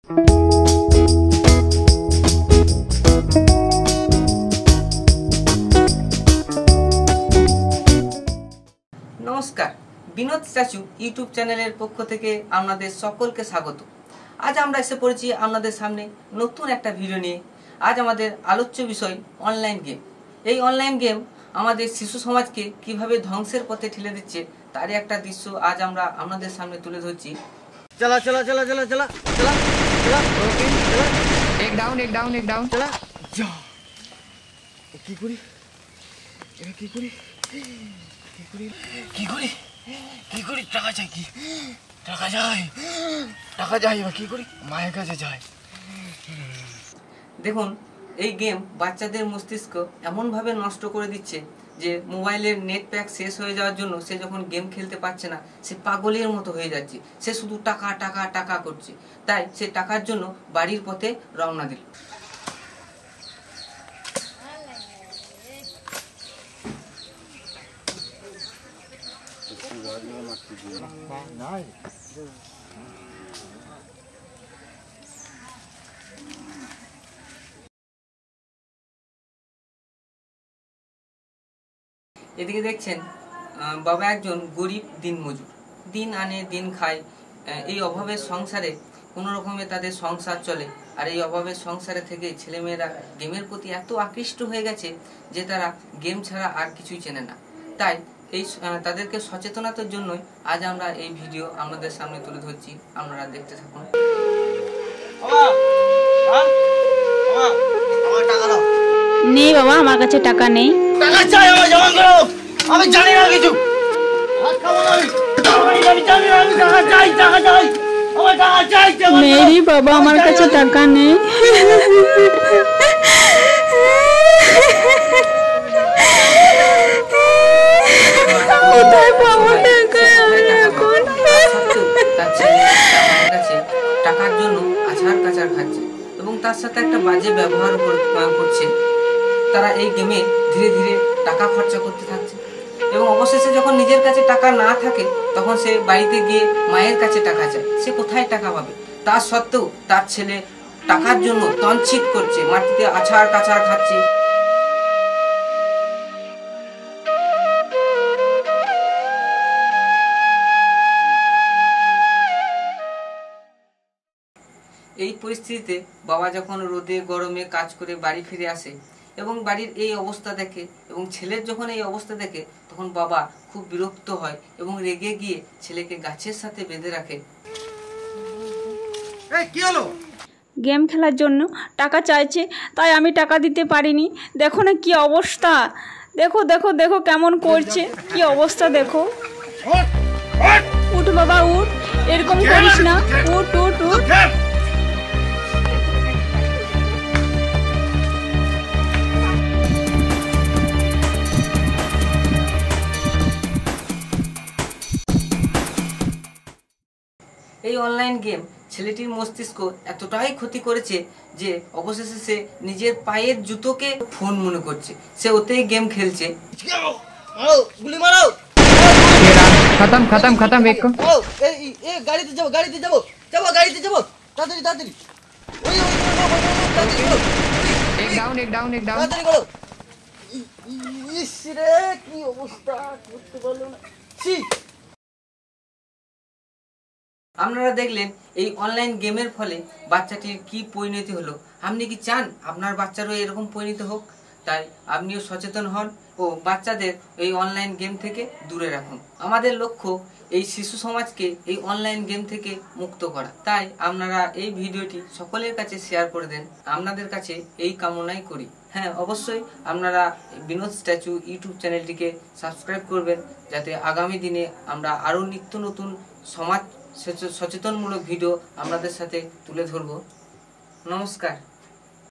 नमस्कार Vinod statue YouTube channel पक्ष থেকে আপনাদের সকলকে স্বাগত। आज আমরা এসে পড়েছি আপনাদের সামনে নতুন একটা ভিডিও নিয়ে। आज আমাদের আলোচ্য বিষয় অনলাইন গেম। এই অনলাইন গেম আমাদের শিশু সমাজকে কিভাবে ধ্বংসের পথে ঠেলে দিচ্ছে তারই একটা দৃশ্য আজ আমরা আপনাদের সামনে তুলে ধরছি। चला चला चला चला चला चला चला ओके चला एक डाउन चला जा কি করি এটা কি করি টাকা চাই কি টাকা যায় এবার কি করি মায়ের কাছে যাই। দেখুন এই গেম বাচ্চাদের মস্তিষ্ক এমনভাবে নষ্ট করে দিচ্ছে যে মোবাইলের নেট প্যাক শেষ হয়ে যাওয়ার জন্য সে যখন গেম খেলতে পারছে না সে পাগলের মতো হয়ে যাচ্ছে, সে শুধু টাকা টাকা টাকা করছে। তাই সে টাকার জন্য বাড়ির পথে রওনা দিল। এদিকে দেখছেন বাবা একজন গরিব দিনমজুর, দিন আনে দিন খায়। এই অভাবের সংসারে কোনো রকমে তাদের সংসার চলে। আর এই অভাবের সংসারে থেকে ছেলেমেয়েরা গেমের প্রতি এত আকৃষ্ট হয়ে গেছে যে তারা গেম ছাড়া আর কিছুই চেনে না। তাই এই তাদেরকে সচেতনতার জন্যই আজ আমরা এই ভিডিও আপনাদের সামনে তুলে ধরছি, আপনারা দেখতে থাকুন। নেই বাবা, আমার কাছে টাকা নেই। টাকা চাই আমার জমা করো, আমি জানি না কিছু। নেই বাবা, আমার কাছে টাকা নেই। টাকার জন্য আছাড় কাছাড় খাচ্ছে এবং তার সাথে একটা বাজে ব্যবহার করছে। তারা এই গেমে ধীরে ধীরে টাকা খরচা করতে থাকছে এবং অবশেষে যখন নিজের কাছে টাকা না থাকে তখন সে বাড়িতে গিয়ে মায়ের কাছে টাকা চায়। সে কোথায় টাকা পাবে? তা সত্ত্বেও তার ছেলে টাকার জন্য তঞ্চিত করছে, মাটিতে আছাড় কাছাড় খাচ্ছে। এই পরিস্থিতিতে বাবা যখন রোদে গরমে কাজ করে বাড়ি ফিরে আসে এবং বাড়ির এই অবস্থা দেখে এবং ছেলের যখন এই অবস্থা দেখে তখন বাবা খুব বিরক্ত হয় এবং রেগে গিয়ে ছেলেকে গাছের সাথে বেঁধে রাখে। কি হলো? গেম খেলার জন্য টাকা চাইছে, তাই আমি টাকা দিতে পারিনি। দেখো না কি অবস্থা, দেখো দেখো দেখো কেমন করছে, কি অবস্থা দেখো। উঠ বাবা উঠ, এরকম করিস না, উঠ উঠ উঠ। এই অনলাইন গেম ছেলেটির মস্তিষ্ক এতটাই ক্ষতি করেছে যে অবশেষে সে নিজের পায়ের জুতোকে ফোন মনে করছে, সে ওতেই গেম খেলছে। গুলি মারো। खत्म खत्म खत्म एक को ए गाड़ीতে যাব তাড়াতাড়ি তাড়াতাড়ি। एक डाउन তাড়াতাড়ি করো। ইস রে কি অবস্থা, করতে পারলো না। আপনারা দেখলেন এই অনলাইন গেমের ফলে বাচ্চাটির কি পরিণতি হলো। আপনি কি চান আপনার বাচ্চারও এরকম পরিণতি হোক? তাই আপনিও সচেতন হন ও বাচ্চাদের এই অনলাইন গেম থেকে দূরে রাখুন। আমাদের লক্ষ্য এই শিশু সমাজকে এই অনলাইন গেম থেকে মুক্ত করা। তাই আপনারা এই ভিডিওটি সকলের কাছে শেয়ার করে দেন, আপনাদের কাছে এই কামনাই করি। হ্যাঁ, অবশ্যই আপনারা বিনোদ স্ট্যাচু ইউটিউব চ্যানেলটিকে সাবস্ক্রাইব করবেন যাতে আগামী দিনে আমরা আরও নিত্য নতুন সমাজ সচেতনমূলক ভিডিও আপনাদের সাথে তুলে ধরব। নমস্কার।